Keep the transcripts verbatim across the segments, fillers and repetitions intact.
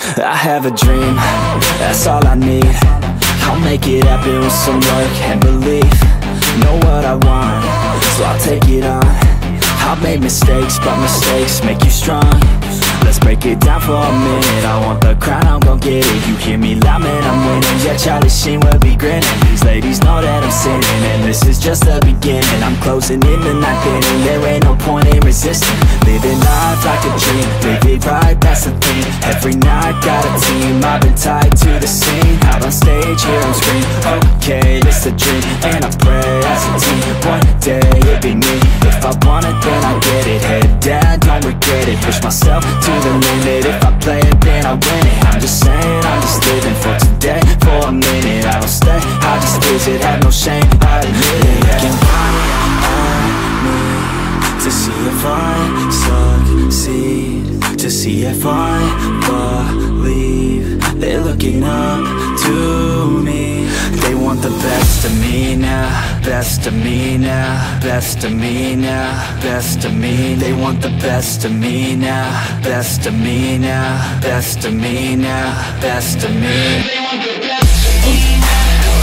I have a dream, that's all I need. I'll make it happen with some work and belief. Know what I want, so I'll take it on. I've made mistakes, but mistakes make you strong. Let's break it down for a minute. I want the crown, I'm gon' get it. You hear me loud, man, I'm winning. Yeah, Charlie Sheen will be grinning. These ladies know that I'm sinning, and this is just the beginning. I'm closing in the ninth inning, there ain't no point in resisting. Living life like a dream, live it right, that's the thing. Every night, got a team, I've been tied to the scene. Out on stage, here I'm screaming, okay, this a dream. And I pray as a team, one day it'll be me. If I want it, then I get it. Head down, don't regret it. Push myself to the limit. If I play it, then I win it. I'm just saying, I'm just living for today. For a minute, I don't stay, I just visit. Have no shame, I admit it. Looking right at me to see if I succeed, to see if I believe. They're looking up to me. They want the best of me now, best of me now, best of me now, best of me. They want the best of me now, best of me now, best of me now, best of me. They want the best of me now.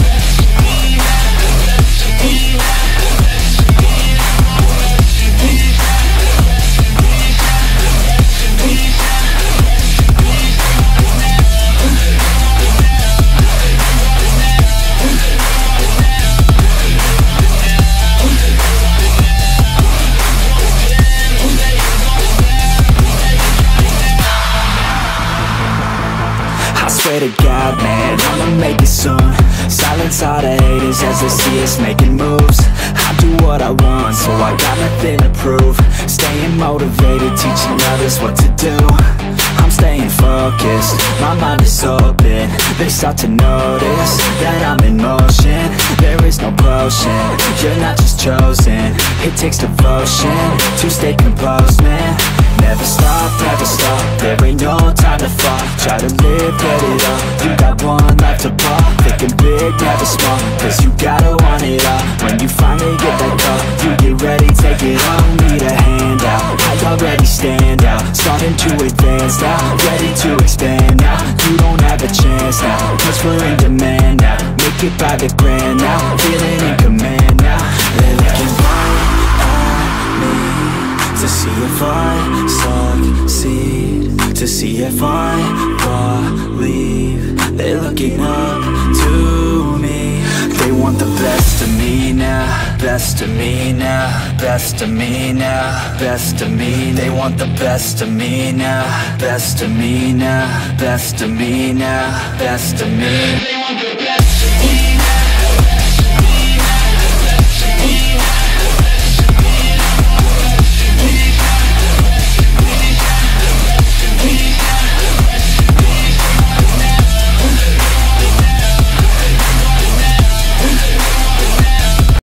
Swear to God, man, I'ma make it soon. Silence all the haters as they see us making moves. I do what I want, so I got nothing to prove. Staying motivated, teaching others what to do. I'm staying focused, my mind is open. They start to notice that I'm in motion. There is no potion, you're not just chosen. It takes devotion to stay composed, man. Never stop, never stop, there ain't no time to fall. Try to live, get it up, you got one life to ball. Thinking big, never small, cause you gotta want it all. When you finally get that call, you get ready, take it on. Need a handout, I already stand out. Starting to advance now, ready to expand now. You don't have a chance now, cause we're in demand now. Make it by the grand now, feeling in command now. They're looking right at me to see if I succeed, to see if I believe. They're looking up to me. They want the best of me now, best of me now, best of me now, best of me. They want the best of me now, best of me now, best of me now, best of me.